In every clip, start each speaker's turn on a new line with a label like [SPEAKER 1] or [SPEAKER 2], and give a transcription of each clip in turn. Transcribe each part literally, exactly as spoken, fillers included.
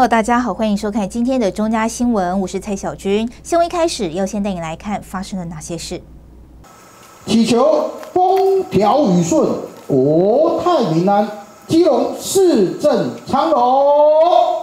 [SPEAKER 1] Hello， 大家好，欢迎收看今天的中嘉新闻，我是蔡小军。新闻一开始要先带你来看发生了哪些事。
[SPEAKER 2] 祈求风调雨顺，国泰民安。基隆市政昌隆。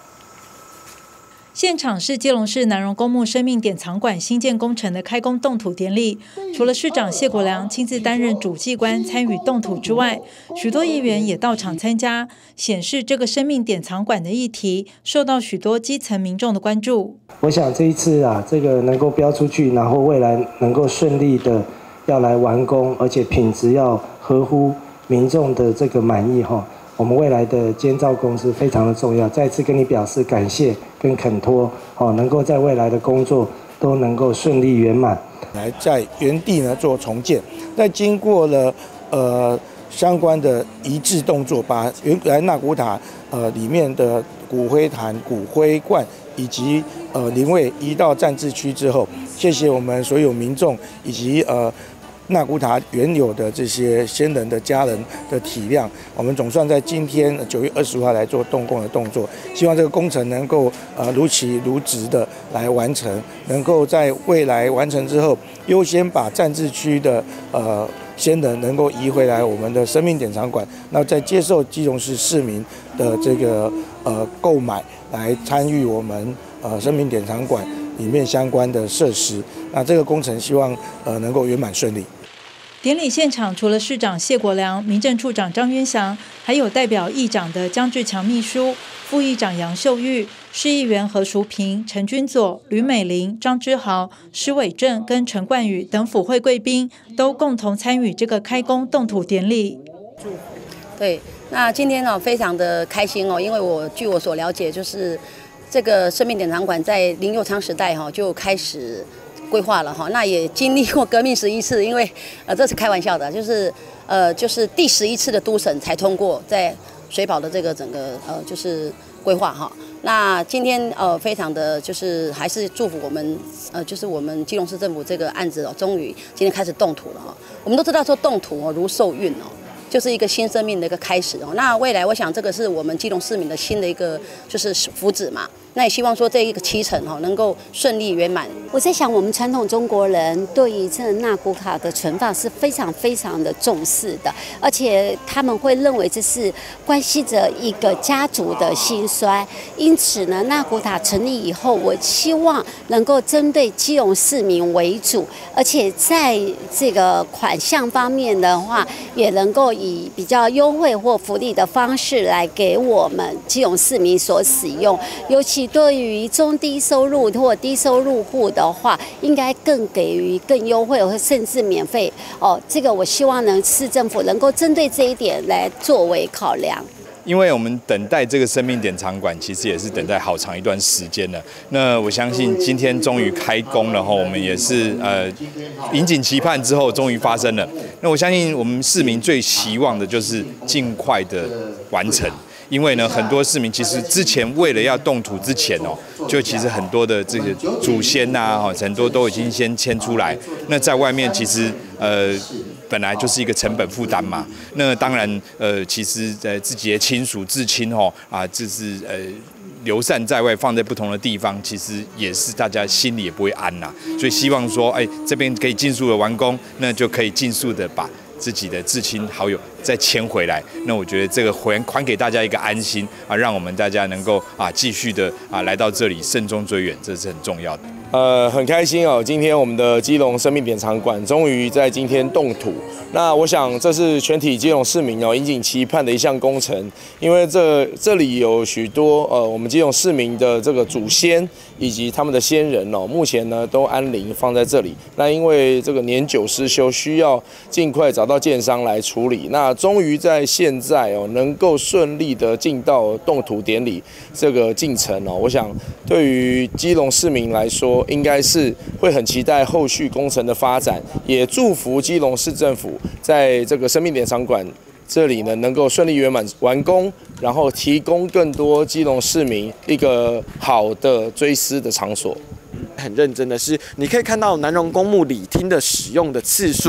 [SPEAKER 3] 现场是基隆市南荣公墓生命典藏馆新建工程的开工动土典礼，除了市长谢国良亲自担任主祭官参与动土之外，许多议员也到场参加，显示这个生命典藏馆的议题受到许多基层民众的关注。
[SPEAKER 4] 我想这一次啊，这个能够标出去，然后未来能够顺利的要来完工，而且品质要合乎民众的这个满意哈。我们未来的监造公司非常的重要，再次跟你表示感谢跟恳托，哦，能够在未来的工作都能够顺利圆满。
[SPEAKER 5] 来在原地呢做重建，在经过了呃相关的移置动作，把原来纳古塔呃里面的骨灰坛、骨灰罐以及呃灵位移到暂置区之后，谢谢我们所有民众以及呃。纳古塔原有的这些先人的家人的体谅，我们总算在今天九月二十五号来做动工的动作，希望这个工程能够呃如期如职的来完成，能够在未来完成之后，优先把暂置区的呃先人能够移回来我们的生命典藏馆，那再接受基隆市市民的这个呃购买来参与我们呃生命典藏馆里面相关的设施，那这个工程希望呃能够圆满顺利。
[SPEAKER 3] 典礼现场除了市长谢国良、民政处长张渊祥，还有代表议长的江志强秘书、副议长杨秀玉、市议员何淑萍、陈君佐、吕美玲、张之豪、施伟正跟陈冠宇等府会贵宾都共同参与这个开工动土典礼。
[SPEAKER 6] 对，那今天呢非常的开心哦，因为我据我所了解，就是这个生命典藏馆在林右昌时代哈就开始规划了哈，那也经历过革命十一次，因为呃这是开玩笑的，就是呃就是第十一次的都审才通过在水保的这个整个呃就是规划哈。那今天呃非常的就是还是祝福我们呃就是我们基隆市政府这个案子哦，终于今天开始动土了哈。我们都知道说动土哦如受孕哦。就是一个新生命的一个开始哦。那未来，我想这个是我们基隆市民的新的一个就是福祉嘛。那也希望说这一个期程哈能够顺利圆满。
[SPEAKER 7] 我在想，我们传统中国人对于这纳古塔的存放是非常非常的重视的，而且他们会认为这是关系着一个家族的兴衰。因此呢，纳古塔成立以后，我希望能够针对基隆市民为主，而且在这个款项方面的话，也能够以比较优惠或福利的方式来给我们基隆市民所使用，尤其对于中低收入或低收入户的话，应该更给予更优惠或甚至免费哦。这个我希望呢，市政府能够针对这一点来作为考量。
[SPEAKER 8] 因为我们等待这个生命典藏馆，其实也是等待好长一段时间了。那我相信今天终于开工了哈，我们也是呃引颈期盼之后终于发生了。那我相信我们市民最期望的就是尽快的完成。因为呢，很多市民其实之前为了要动土之前哦，就其实很多的这个祖先呐，哈，很多都已经先迁出来。那在外面其实呃本来就是一个成本负担嘛。那当然呃，其实呃自己的亲属至亲哦啊，就是呃流散在外，放在不同的地方，其实也是大家心里也不会安呐。所以希望说，哎，这边可以尽速的完工，那就可以尽速的把自己的至亲好友再迁回来，那我觉得这个还还给大家一个安心啊，让我们大家能够啊继续的啊来到这里慎终追远，这是很重要的。
[SPEAKER 9] 呃，很开心哦，今天我们的基隆生命典藏馆终于在今天动土。那我想这是全体基隆市民哦引颈期盼的一项工程，因为这这里有许多呃我们基隆市民的这个祖先以及他们的先人哦，目前呢都安灵放在这里。那因为这个年久失修，需要尽快找到建商来处理。那终于在现在哦能够顺利的进到动土典礼这个进程哦，我想对于基隆市民来说，应该是会很期待后续工程的发展，也祝福基隆市政府在这个生命典藏馆这里呢能够顺利圆满完工，然后提供更多基隆市民一个好的追思的场所。
[SPEAKER 10] 很认真的是，你可以看到南荣公墓礼厅的使用的次数，其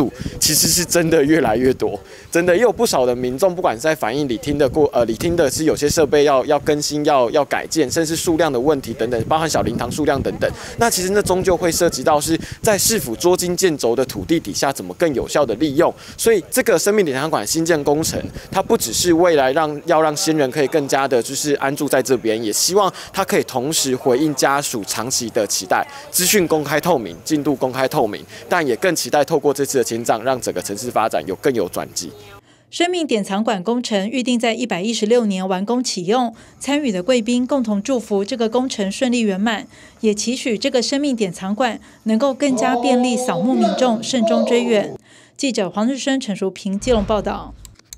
[SPEAKER 10] 其实是真的越来越多，真的也有不少的民众，不管是在反映礼厅的过呃礼厅的是有些设备要要更新、要要改建，甚至数量的问题等等，包含小灵堂数量等等。那其实那终究会涉及到是在市府捉襟见肘的土地底下怎么更有效的利用。所以这个生命典藏馆新建工程，它不只是未来让要让先人可以更加的就是安住在这边，也希望它可以同时回应家属长期的期待，资讯公开透明，进度公开透明，但也更期待透过这次的迁葬，让整个城市发展有更有转机。
[SPEAKER 3] 生命典藏馆工程预定在一百一十六年完工启用，参与的贵宾共同祝福这个工程顺利圆满，也期许这个生命典藏馆能够更加便利扫墓民众慎终追远。记者黄日升、陈淑平基隆报道。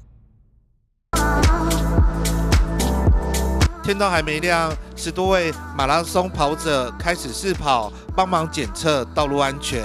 [SPEAKER 11] 天都还没亮，十多位马拉松跑者开始试跑，帮忙检测道路安全。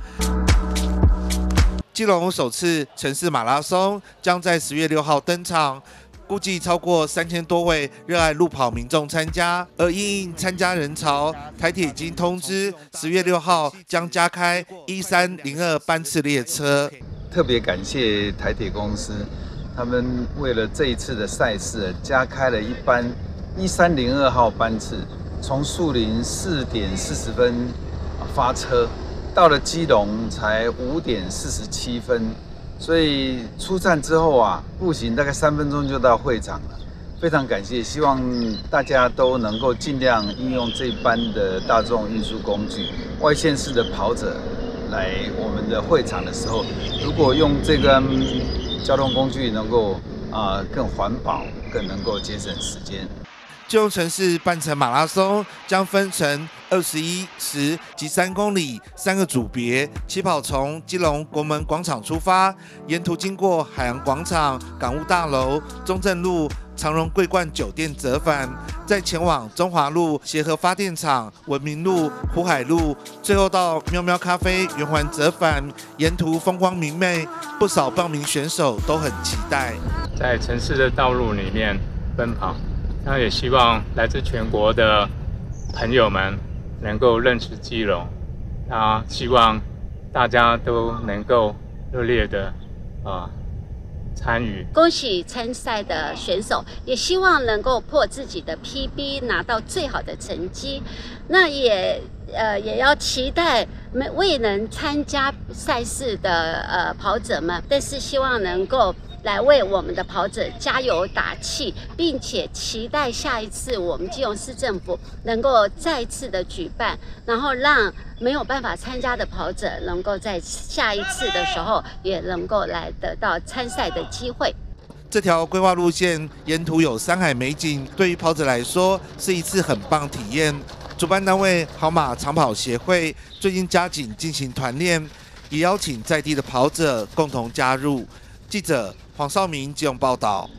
[SPEAKER 11] 基隆首次城市马拉松将在十月六号登场，估计超过三千多位热爱路跑民众参加。而因应参加人潮，台铁已经通知十月六号将加开一三零二班次列车。
[SPEAKER 12] 特别感谢台铁公司，他们为了这一次的赛事，加开了一班一三零二号班次，从树林四点四十分发车。到了基隆才五点四十七分，所以出站之后啊，步行大概三分钟就到会场了。非常感谢，希望大家都能够尽量应用这班的大众运输工具。外县市的跑者来我们的会场的时候，如果用这个交通工具，能够啊、呃、更环保，更能够节省时间。
[SPEAKER 11] 基隆城市半程马拉松将分成二十一、十及三公里三个组别，起跑从基隆国门广场出发，沿途经过海洋广场、港务大楼、中正路、长荣桂冠酒店折返，再前往中华路协和发电厂、文明路、湖海路，最后到喵喵咖啡圆环折返，沿途风光明媚，不少报名选手都很期待。
[SPEAKER 13] 在城市的道路里面奔跑。那也希望来自全国的朋友们能够认识基隆，那希望大家都能够热烈的啊参与。
[SPEAKER 7] 恭喜参赛的选手，也希望能够破自己的 P B， 拿到最好的成绩。那也呃也要期待未能参加赛事的呃跑者们，但是希望能够来为我们的跑者加油打气，并且期待下一次我们基隆市政府能够再次的举办，然后让没有办法参加的跑者能够在下一次的时候也能够来得到参赛的机会。
[SPEAKER 11] 这条规划路线沿途有山海美景，对于跑者来说是一次很棒体验。主办单位好马长跑协会最近加紧进行团练，也邀请在地的跑者共同加入。记者黄少明基隆报道。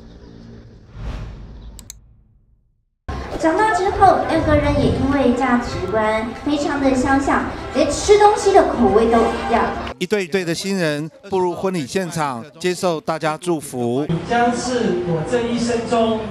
[SPEAKER 14] 长大之后，两个人也因为价值观非常的相像，连吃东西的口味都一样。
[SPEAKER 11] 一对一对的新人步入婚礼现场，接受大家祝福。
[SPEAKER 15] 你将是我这一生中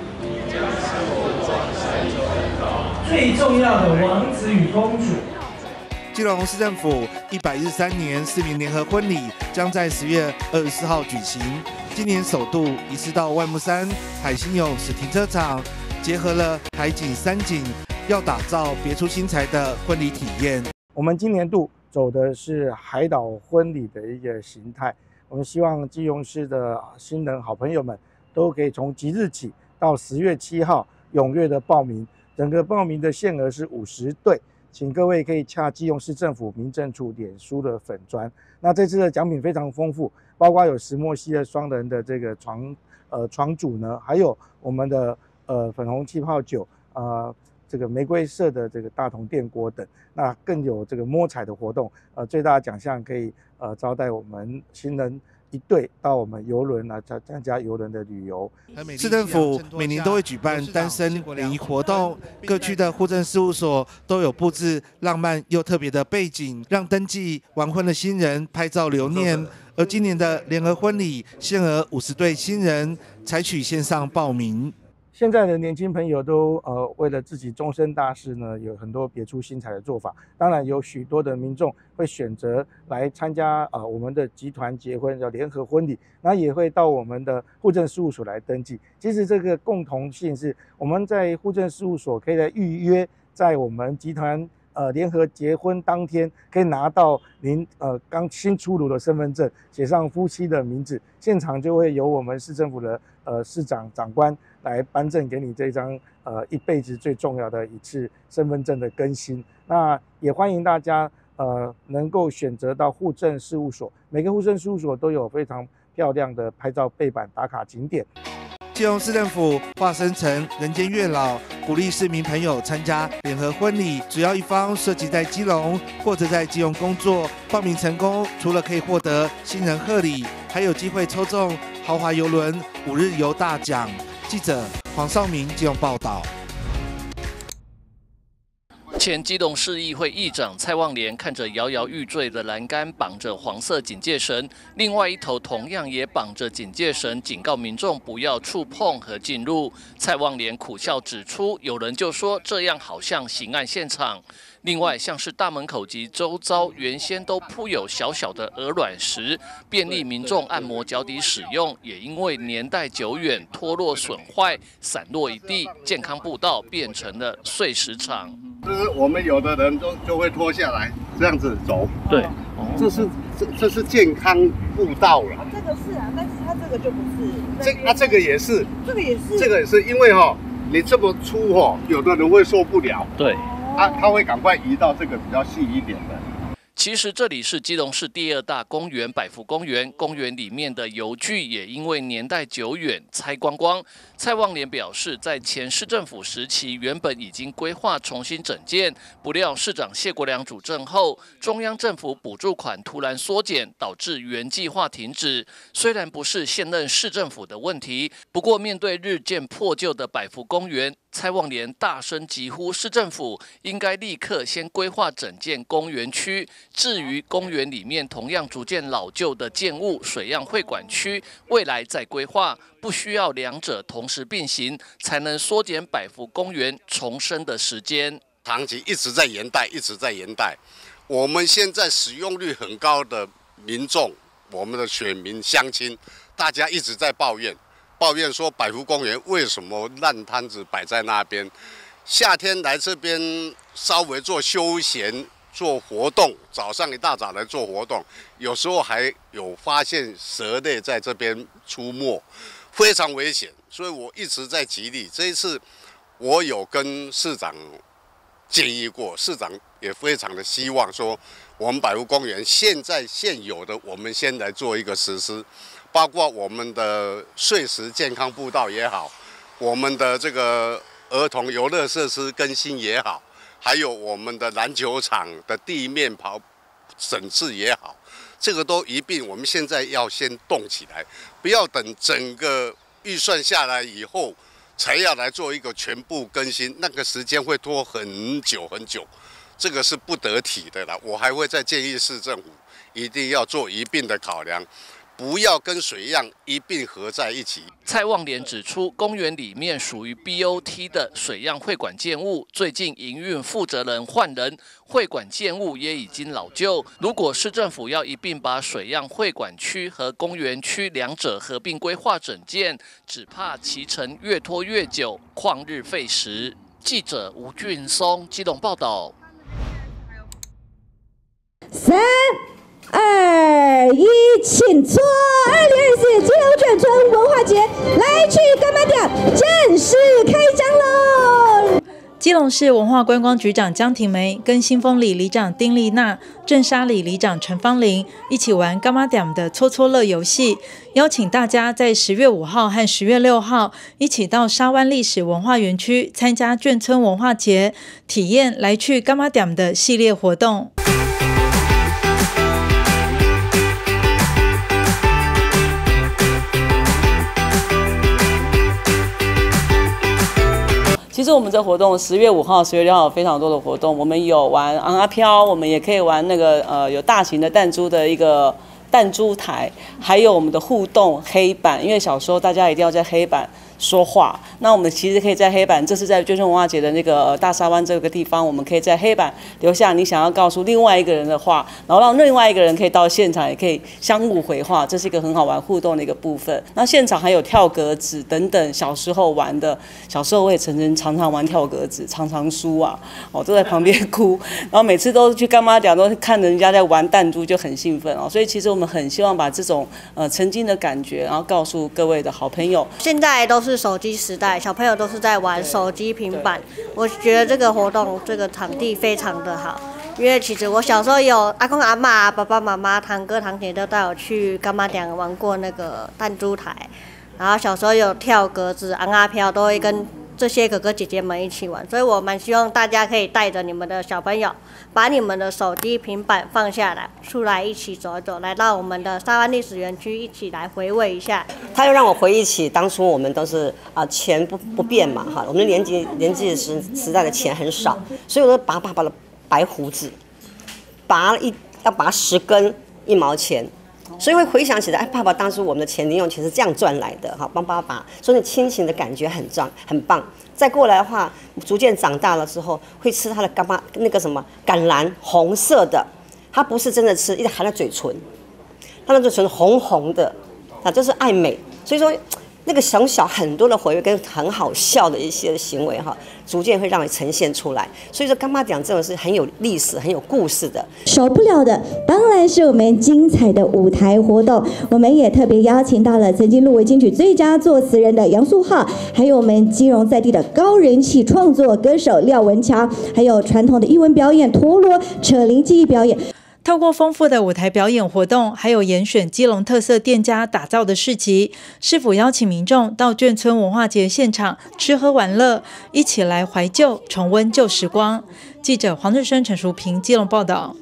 [SPEAKER 15] 最重要的王子与公主。
[SPEAKER 11] 基隆市政府一百一十三年市民联合婚礼将在十月二十四号举行。今年首度移师到外木山海星泳池停车场，结合了海景、山景，要打造别出心裁的婚礼体验。
[SPEAKER 4] 我们今年度走的是海岛婚礼的一个形态，我们希望基隆市的新人好朋友们都可以从即日起到十月七号踊跃的报名，整个报名的限额是五十对。请各位可以洽基隆市政府民政处脸书的粉专。那这次的奖品非常丰富，包括有石墨烯的双人的这个床呃床组呢，还有我们的呃粉红气泡酒，呃这个玫瑰色的这个大同电锅等。那更有这个摸彩的活动，呃最大的奖项可以呃招待我们新人一队到我们邮轮来参加邮轮的旅游。
[SPEAKER 11] 市政府每年都会举办单身联谊活动，各区的户政事务所都有布置浪漫又特别的背景，让登记完婚的新人拍照留念。而今年的联合婚礼限额五十对新人，采取线上报名。
[SPEAKER 4] 现在的年轻朋友都呃为了自己终身大事呢，有很多别出心裁的做法。当然，有许多的民众会选择来参加呃我们的集团结婚，叫联合婚礼，那也会到我们的户政事务所来登记。其实这个共同性是，我们在户政事务所可以来预约，在我们集团呃联合结婚当天，可以拿到您呃刚新出炉的身份证，写上夫妻的名字，现场就会由我们市政府的呃市长长官来颁证给你这张呃一辈子最重要的一次身份证的更新。那也欢迎大家呃能够选择到户政事务所，每个户政事务所都有非常漂亮的拍照背板打卡景点。
[SPEAKER 11] 基隆市政府化身成人间月老，鼓励市民朋友参加联合婚礼。只要一方涉及在基隆或者在基隆工作，报名成功，除了可以获得新人贺礼，还有机会抽中豪华邮轮五日游大奖。记者黄少明基隆报道。
[SPEAKER 16] 前基隆市议会议长蔡旺莲看着摇摇欲坠的栏杆，绑着黄色警戒绳，另外一头同样也绑着警戒绳，警告民众不要触碰和进入。蔡旺莲苦笑指出，有人就说这样好像刑案现场。另外，像是大门口及周遭原先都铺有小小的鹅卵石，便利民众按摩脚底使用，也因为年代久远、脱落损坏、散落一地，健康步道变成了碎石场。
[SPEAKER 17] 就是我们有的人就就会脱下来这样子走，对，这是这这是健康步道了。啊，这个是啊，但是它这个就不是。这啊，这个也是，这个也是，这个也是，因为哈、哦，你这么粗哈、哦，有的人会受不了。对。他他会赶快移到这个比较细一点的。
[SPEAKER 16] 其实这里是基隆市第二大公园百福公园，公园里面的游具也因为年代久远拆光光。蔡旺莲表示，在前市政府时期原本已经规划重新整建，不料市长谢国良主政后，中央政府补助款突然缩减，导致原计划停止。虽然不是现任市政府的问题，不过面对日渐破旧的百福公园，蔡旺莲大声疾呼市政府应该立刻先规划整建公园区。至于公园里面同样逐渐老旧的建物水漾会馆区，未来再规划，不需要两者同时并行，才能缩减百福公园重生的时间。
[SPEAKER 17] 长期一直在延贷，一直在延贷。我们现在使用率很高的民众，我们的选民乡亲，大家一直在抱怨。抱怨说百福公园为什么烂摊子摆在那边？夏天来这边稍微做休闲、做活动，早上一大早来做活动，有时候还有发现蛇类在这边出没，非常危险。所以我一直在极力。这一次我有跟市长建议过，市长也非常的希望说，我们百福公园现在现有的，我们先来做一个实施。包括我们的碎石健康步道也好，我们的这个儿童游乐设施更新也好，还有我们的篮球场的地面跑整治也好，这个都一并，我们现在要先动起来，不要等整个预算下来以后才要来做一个全部更新，那个时间会拖很久很久，这个是不得体的啦。我还会再建议市政府一定要做一并的考量。不要跟水漾一并合在一起。
[SPEAKER 16] 蔡旺莲指出，公园里面属于 B O T 的水漾会馆建物，最近营运负责人换人，会馆建物也已经老旧。如果市政府要一并把水漾会馆区和公园区两者合并规划整建，只怕其程越拖越久，旷日费时。记者吴俊松基隆报道。
[SPEAKER 18] 三。二一，请坐！二零二四基隆眷村文化节来去干嘛点正式开张喽！
[SPEAKER 3] 基隆市文化观光局长江庭梅跟新丰里里长丁丽娜、正沙里里长陈芳玲一起玩干嘛点的搓搓乐游戏，邀请大家在十月五号和十月六号一起到沙湾历史文化园区参加眷村文化节，体验来去干嘛点的系列活动。
[SPEAKER 19] 其实我们这活动十月五号、十月六号有非常多的活动，我们有玩昂阿飘，我们也可以玩那个呃有大型的弹珠的一个弹珠台，还有我们的互动黑板，因为小时候大家一定要在黑板说话，那我们其实可以在黑板，这是在眷村文化节的那个大沙湾这个地方，我们可以在黑板留下你想要告诉另外一个人的话，然后让另外一个人可以到现场，也可以相互回话，这是一个很好玩互动的一个部分。那现场还有跳格子等等，小时候玩的，小时候我也曾经常常玩跳格子，常常输啊，我都在旁边哭，然后每次都去干妈店都看人家在玩弹珠就很兴奋哦，所以其实我们很希望把这种呃曾经的感觉，然后告诉各位的好朋友。
[SPEAKER 20] 现在都是手机时代，小朋友都是在玩手机、平板。我觉得这个活动、这个场地非常的好，因为其实我小时候有阿公阿嬷、爸爸妈妈、堂哥堂姐都带我去干妈店玩过那个弹珠台，然后小时候有跳格子、昂啊飘，都会跟这些哥哥姐姐们一起玩，所以我蛮希望大家可以带着你们的小朋友，把你们的手机、平板放下来，出来一起走一走，来到我们的沙湾历史园区，一起来回味一下。
[SPEAKER 21] 他又让我回忆起当初我们都是啊、呃、钱不不变嘛哈，我们年纪年纪时时代的钱很少，所以我都拔爸爸的白胡子，拔一要拔十根一毛钱。所以会回想起来，哎，爸爸当初我们的钱零用钱是这样赚来的，哈，帮爸爸，所以亲情的感觉很壮，很棒。再过来的话，逐渐长大了之后，会吃他的干妈那个什么橄榄红色的，他不是真的吃，一直含在嘴唇，他那嘴唇红红的，啊，这是爱美。所以说，那个小小很多的回忆跟很好笑的一些行为哈，逐渐会让你呈现出来。所以说，干妈讲这种是很有历史、很有故事的。
[SPEAKER 18] 少不了的当然是我们精彩的舞台活动，我们也特别邀请到了曾经入围金曲最佳作词人的杨素浩，还有我们基隆在地的高人气创作歌手廖文强，还有传统的艺文表演陀螺扯铃技艺表演。
[SPEAKER 3] 透过丰富的舞台表演活动，还有严选基隆特色店家打造的市集，是否邀请民众到眷村文化节现场吃喝玩乐，一起来怀旧重温旧时光？记者黄日升、陈淑平基隆报道。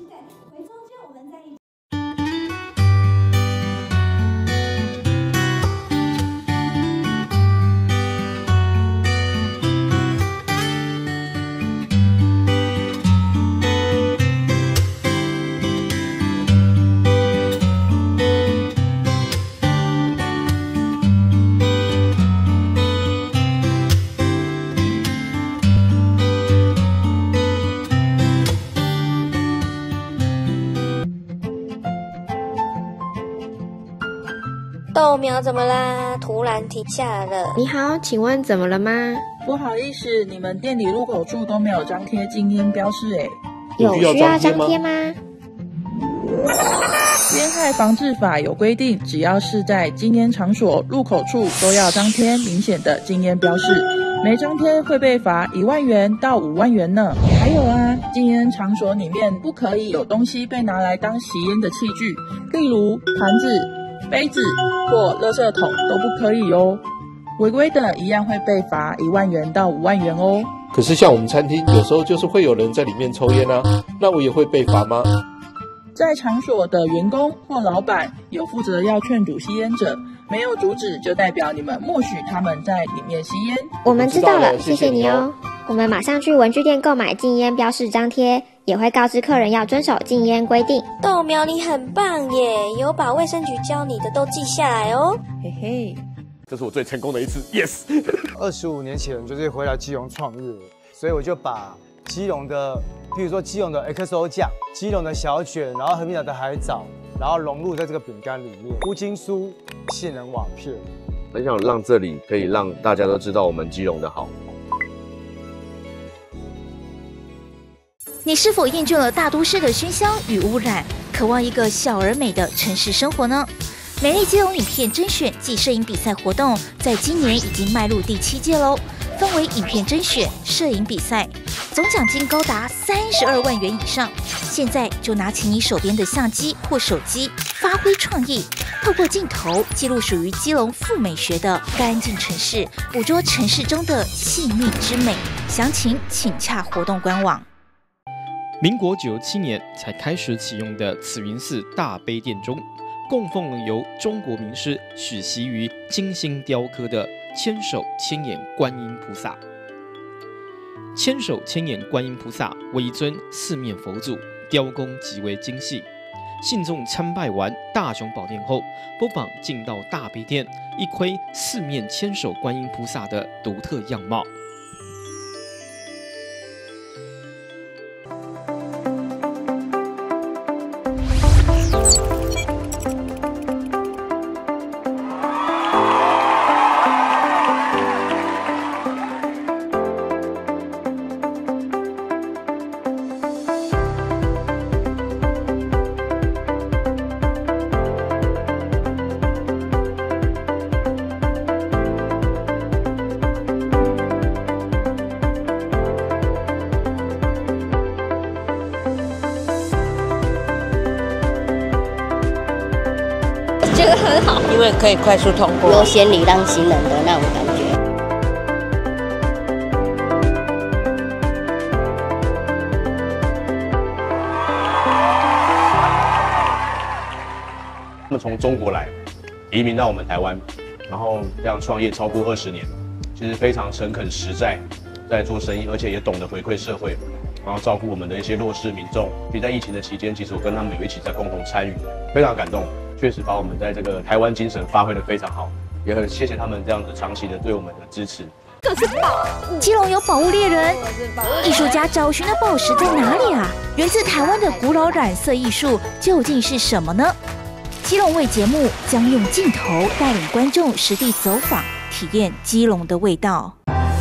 [SPEAKER 14] 豆苗怎么啦？突然停下来了。
[SPEAKER 22] 你好，请问怎么了吗？
[SPEAKER 23] 不好意思，你们店里入口处都没有张贴禁烟标示诶。
[SPEAKER 22] 有需要张贴吗？
[SPEAKER 23] 烟害防治法有规定，只要是在禁烟场所入口处都要张贴明显的禁烟标示，没张贴会被罚一万元到五万元呢。还有啊，禁烟场所里面不可以有东西被拿来当吸烟的器具，例如盘子、杯子或垃圾桶都不可以哦，违规的一样会被罚一万元到五万元哦。
[SPEAKER 24] 可是像我们餐厅，有时候就是会有人在里面抽烟啊，那我也会被罚吗？
[SPEAKER 23] 在场所的员工或老板有负责要劝阻吸烟者，没有阻止就代表你们默许他们在里面吸烟。
[SPEAKER 22] 我们知道了，谢谢你哦。我们马上去文具店购买禁烟标示张贴，也会告知客人要遵守禁烟规定。
[SPEAKER 14] 豆苗你很棒耶，有把卫生局教你的都记下来哦。
[SPEAKER 23] 嘿嘿，
[SPEAKER 25] 这是我最成功的一次 ，yes。
[SPEAKER 26] 二十五年前就是回来基隆创业，所以我就把基隆的，譬如说基隆的 X O 酱、基隆的小卷，然后和平岛的海藻，然后融入在这个饼干里面，乌金酥、杏仁瓦片。
[SPEAKER 27] 很想让这里可以让大家都知道我们基隆的好。
[SPEAKER 1] 你是否厌倦了大都市的喧嚣与污染，渴望一个小而美的城市生活呢？美丽基隆影片甄选暨摄影比赛活动，在今年已经迈入第七届喽。分为影片甄选、摄影比赛，总奖金高达三十二万元以上。现在就拿起你手边的相机或手机，发挥创意，透过镜头记录属于基隆富美学的干净城市，捕捉城市中的细腻之美。详情请洽活动官网。
[SPEAKER 28] 民国九十七年才开始启用的慈云寺大悲殿中，供奉了由中国名师许习于精心雕刻的千手千眼观音菩萨。千手千眼观音菩萨为一尊四面佛祖，雕工极为精细， 信众参拜完大雄宝殿后，不妨进到大悲殿，一窥四面千手观音菩萨的独特样貌。
[SPEAKER 2] 觉得很好，因为可以快速通过，优先礼让行人的那种感觉。
[SPEAKER 5] 他们从中国来，移民到我们台湾，然后这样创业超过二十年，其实非常诚恳实在，在做生意，而且也懂得回馈社会，然后照顾我们的一些弱势民众。所以在疫情的期间，其实我跟他们有一起在共同参与，非常感动。 确实把我们在这个台湾精神发挥得非常好，也很谢谢他们这样子长期的对我们的支持。
[SPEAKER 1] 这是宝物，基隆有宝物猎人，艺术家找寻的宝石在哪里啊？源自台湾的古老染色艺术究竟是什么呢？基隆味节目将用镜头带领观众实地走访，体验基隆的味道。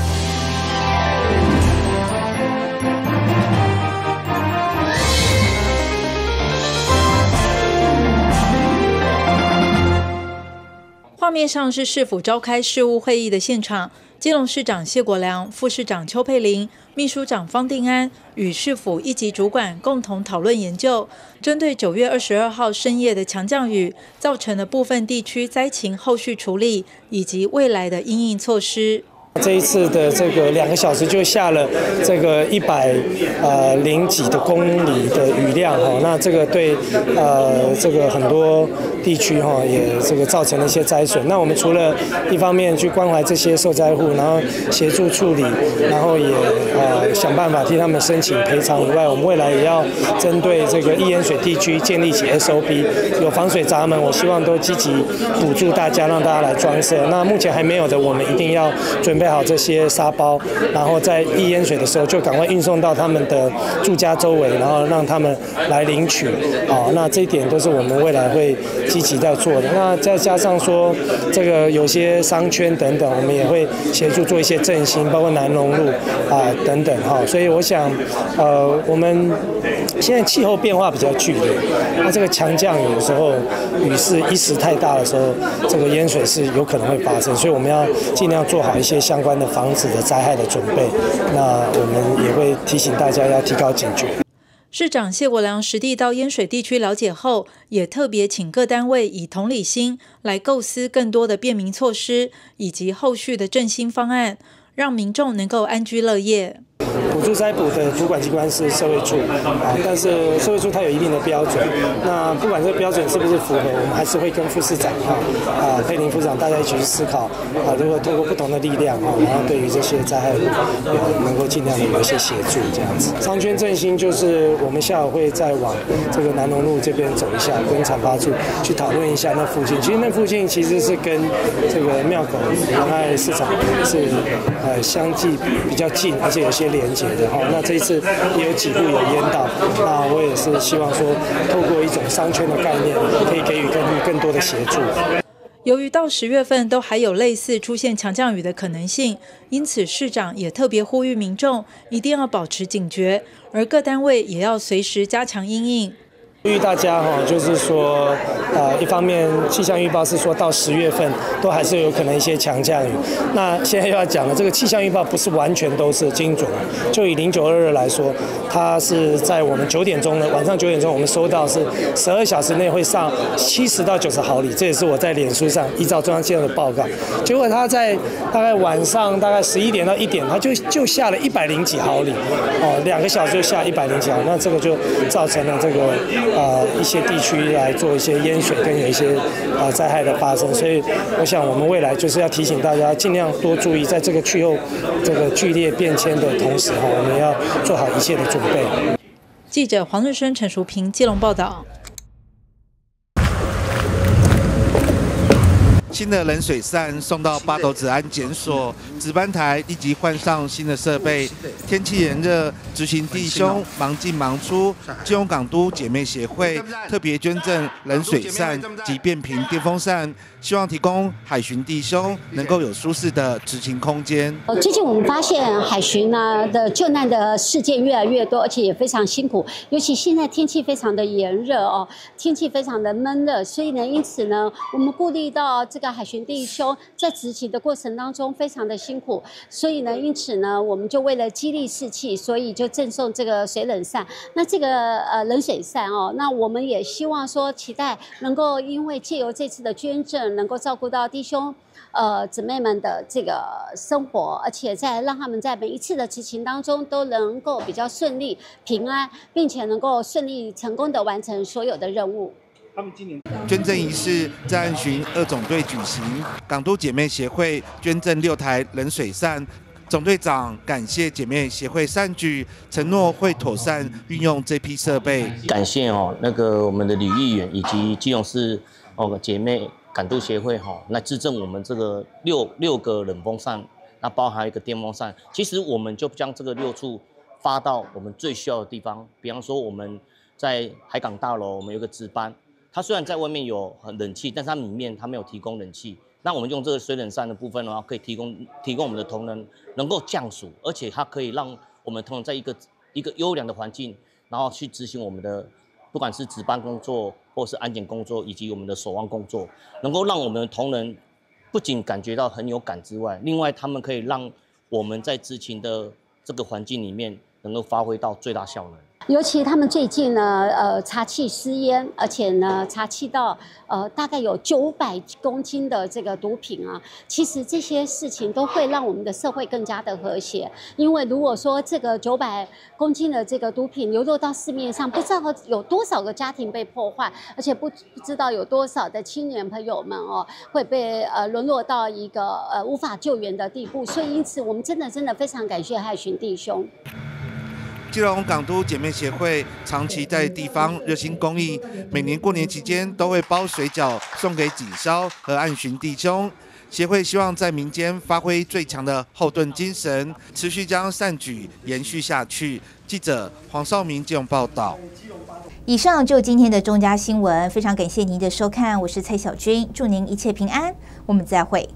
[SPEAKER 3] 画面上是市府召开事务会议的现场，基隆市长谢国良、副市长邱佩玲、秘书长方定安与市府一级主管共同讨论研究，针对九月二十二号深夜的强降雨造成的部分地区灾情后续处理以及未来的因应措施。
[SPEAKER 4] 这一次的这个两个小时就下了这个一百呃零几的公里的雨量哈，那这个对呃这个很多地区哈也这个造成了一些灾损。那我们除了一方面去关怀这些受灾户，然后协助处理，然后也呃想办法替他们申请赔偿以外，我们未来也要针对这个易淹水地区建立起 S O P， 有防水闸门，我希望都积极补助大家，让大家来装设。那目前还没有的，我们一定要准备 备好这些沙包，然后在易淹水的时候就赶快运送到他们的住家周围，然后让他们来领取。好，那这一点都是我们未来会积极在做的。那再加上说，这个有些商圈等等，我们也会协助做一些振兴，包括南农路啊等等哈。所以我想，呃，我们现在气候变化比较剧烈，那这个强降雨有时候雨势一时太大的时候，这个淹水是有可能会发生，所以我们要尽量做好一些相关的防止的灾害的准备。那我们也会提醒大家要提高警觉。
[SPEAKER 3] 市长谢国良实地到淹水地区了解后，也特别请各单位以同理心来构思更多的便民措施，以及后续的振兴方案，让民众能够安居乐业。
[SPEAKER 4] 补助灾补的主管机关是社会处啊，但是社会处它有一定的标准。那不管这个标准是不是符合，我们还是会跟副市长啊、啊佩玲副长大家一起去思考啊，如何透过不同的力量啊，然后对于这些灾害能够尽量的有一些协助这样子。商圈振兴就是我们下午会再往这个南农路这边走一下，跟产发处去讨论一下那附近。其实那附近其实是跟这个庙口仁爱市场是呃相继比较近，而且有些连接的哈。那这一次也有几户有淹到，那我也是希望说，透过一种商圈的概念，可以给予更更多的协助。
[SPEAKER 3] 由于到十月份都还有类似出现强降雨的可能性，因此市长也特别呼吁民众一定要保持警觉，而各单位也要随时加强因应。
[SPEAKER 4] 呼吁大家哈，就是说，呃，一方面气象预报是说到十月份都还是有可能一些强降雨。那现在又要讲了，这个气象预报不是完全都是精准。就以零九二二来说，它是在我们九点钟的晚上九点钟，我们收到是十二小时内会上七十到九十毫米，这也是我在脸书上依照中央气象的报告。结果它在大概晚上大概十一点到一点，它就就下了一百零几毫米，哦，两个小时就下一百零几毫米，那这个就造成了这个。 呃，一些地区来做一些淹水跟有一些呃灾害的发生，所以我想我们未来就是要提醒大家尽量多注意，在这个气候这个剧烈变迁的同时哈，我们要做好一切的准备。
[SPEAKER 3] 记者黄日升、陈淑平，基隆报道。
[SPEAKER 11] 新的冷水扇送到八斗子安检所，值班台立即换上新的设备。天气炎热，执行弟兄忙进忙出，基隆港都姐妹协会特别捐赠冷水扇及变频电风扇，希望提供海巡弟兄能够有舒适的执勤空间。
[SPEAKER 6] 最近我们发现海巡呢的救难的事件越来越多，而且也非常辛苦，尤其现在天气非常的炎热哦，天气非常的闷热，所以呢，因此呢，我们顾虑到这个海巡弟兄在执勤的过程当中非常的辛苦，所以呢，因此呢，我们就为了激励士气，所以就赠送这个水冷扇。那这个呃冷水扇哦，那我们也希望说，期待能够因为借由这次的捐赠，能够照顾到弟兄。呃，姊妹们的这个生活，而且在让他们在每一次的执勤当中都能够比较顺利、平安，并且能够顺利、成功的完成所有的任务。
[SPEAKER 11] 他们今年捐赠仪式在岸巡二总队举行，港都姐妹协会捐赠六台冷水扇。总队长感谢姐妹协会善举，承诺会妥善运用这批设备。
[SPEAKER 7] 感谢哦，那个我们的吕议员以及基隆市哦姐妹。港都协会哈，来资赠我们这个六六个冷风扇，那包含一个电风扇。其实我们就将这个六处发到我们最需要的地方，比方说我们在海港大楼，我们有个值班，它虽然在外面有很冷气，但是它里面它没有提供冷气。那我们用这个水冷扇的部分的话，可以提供提供我们的同仁能够降暑，而且它可以让我们同仁在一个一个优良的环境，然后去执行我们的。不管是值班工作，或是安检工作，以及我们的守望工作，能够让我们的同仁不仅感觉到很有感之外，另外他们可以让我们在执勤的这个环境里面能够发挥到最大效能。
[SPEAKER 6] 尤其他们最近呢，呃，查气私烟，而且呢，查气到呃大概有九百公斤的这个毒品啊。其实这些事情都会让我们的社会更加的和谐，因为如果说这个九百公斤的这个毒品流落到市面上，不知道有多少个家庭被破坏，而且不不知道有多少的青年朋友们哦会被呃沦落到一个呃无法救援的地步。所以因此，我们真的真的非常感谢海巡弟兄。
[SPEAKER 11] 基隆港都姐妹协会长期在地方热心公益，每年过年期间都会包水饺送给警消和岸巡弟兄。协会希望在民间发挥最强的后盾精神，持续将善举延续下去。记者黄少明基隆报道。
[SPEAKER 1] 以上就今天的中嘉新闻，非常感谢您的收看，我是蔡小军，祝您一切平安，我们再会。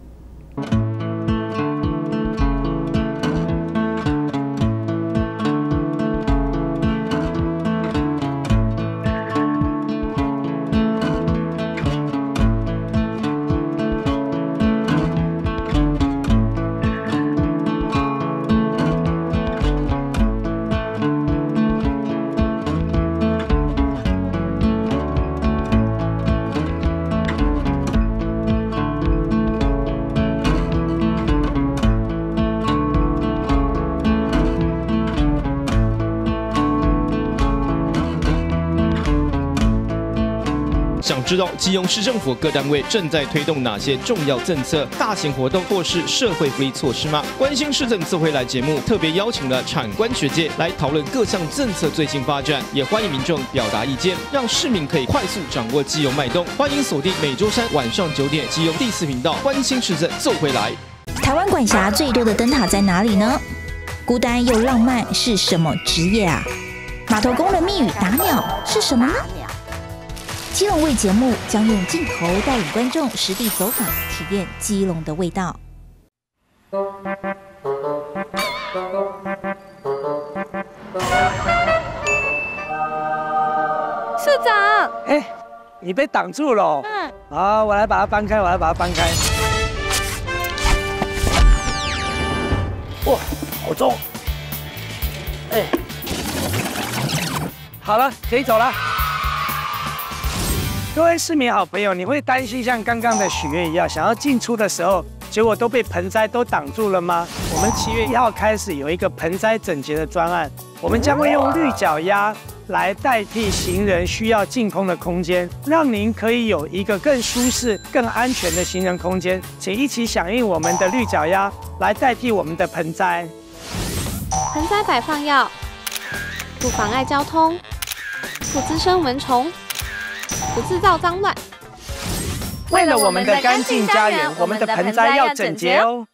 [SPEAKER 28] 想知道基隆市政府各单位正在推动哪些重要政策、大型活动或是社会福利措施吗？关心市政策会来节目特别邀请了产官学界来讨论各项政策最新发展，也欢迎民众表达意见，让市民可以快速掌握基隆脉动。欢迎锁定每周三晚上九点基隆第四频道，关心市政奏回来。
[SPEAKER 1] 台湾管辖最多的灯塔在哪里呢？孤单又浪漫是什么职业啊？码头工人密语打鸟是什么呢？基隆卫节目将用镜头带领观众实地走访，体验基隆的味道。
[SPEAKER 8] 社长，
[SPEAKER 9] 哎，你被挡住了。嗯。好，我来把它搬开，我来把它搬开。哇，好重！哎，好了，可以走了。各位市民好朋友，你会担心像刚刚的许愿一样，想要进出的时候，结果都被盆栽都挡住了吗？我们七月一号开始有一个盆栽整洁的专案，我们将会用绿脚丫来代替行人需要净空的空间，让您可以有一个更舒适、更安全的行人空间。请一起响应我们的绿脚丫，来代替我们的盆栽。
[SPEAKER 8] 盆栽摆放要不妨碍交通，不滋生蚊虫，不制造脏乱。
[SPEAKER 9] 为了我们的干净家园，我们的盆栽要整洁哦。